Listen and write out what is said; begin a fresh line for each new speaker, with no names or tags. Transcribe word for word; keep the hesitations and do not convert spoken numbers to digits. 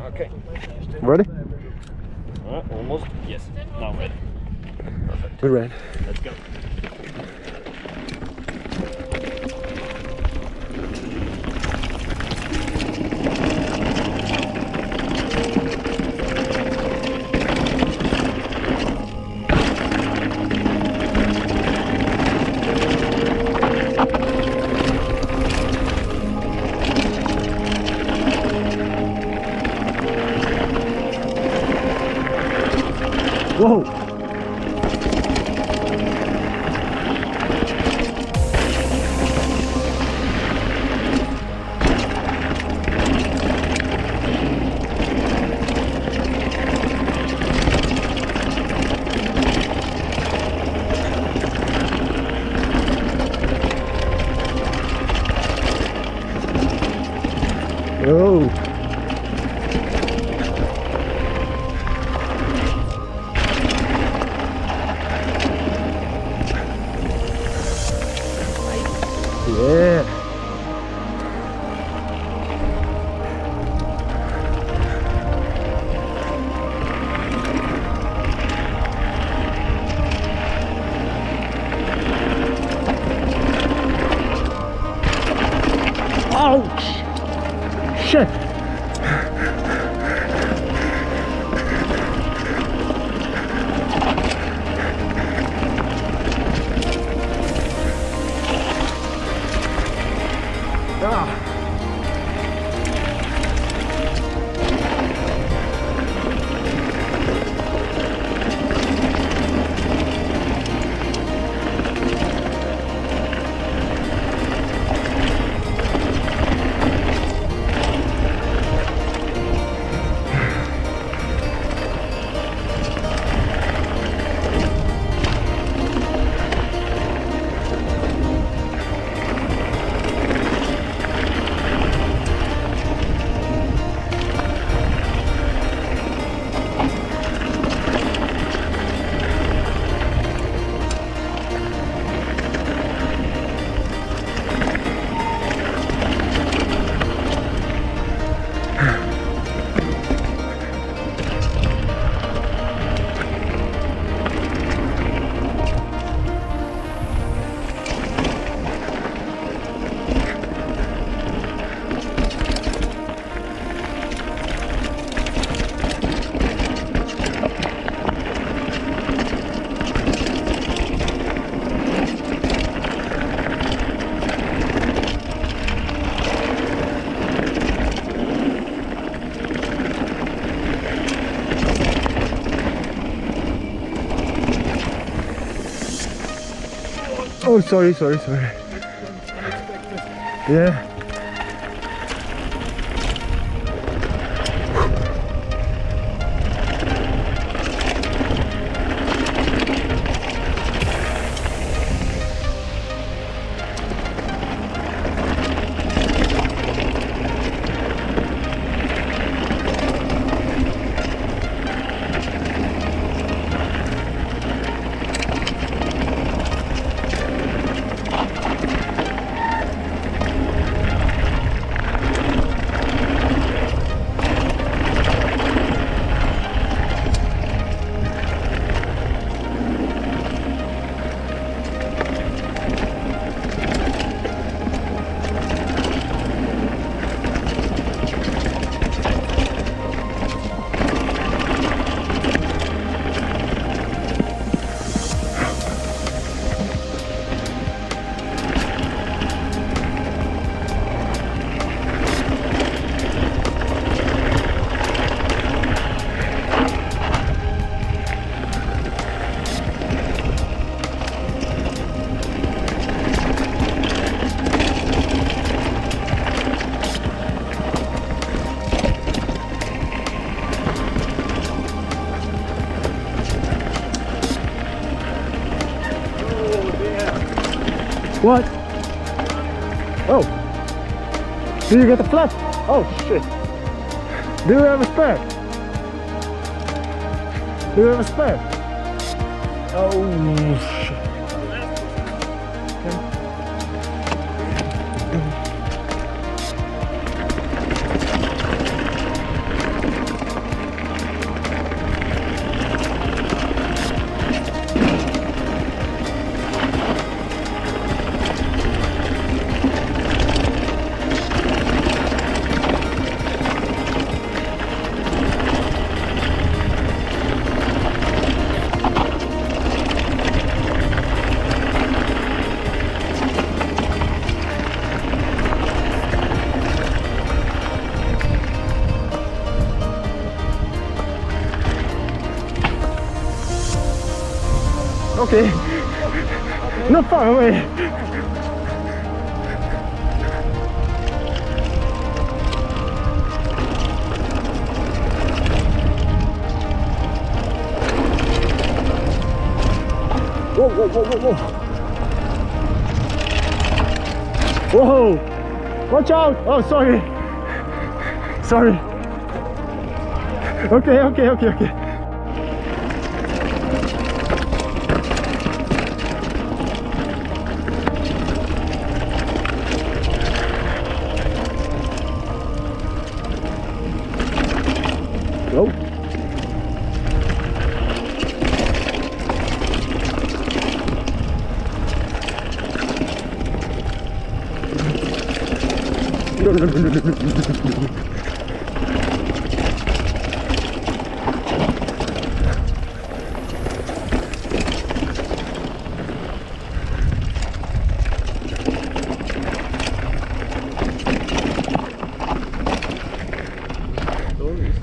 Okay.
Ready?
Uh, almost. Yes. Now ready. Perfect.
We're ready.
Let's go.
Whoa! Oh! Yeah. Ouch! Shit! Ah. Oh, sorry, sorry, sorry. Yeah. What? Oh. Do you get the flat? Oh shit. Do you have a spare? Do you have a spare? Oh shit. Okay. Not far away. Whoa, whoa, whoa, whoa, whoa. Whoa! Watch out! Oh, sorry. Sorry. Okay, okay, okay, okay. Go. No, no, no, no, no, no, no, no.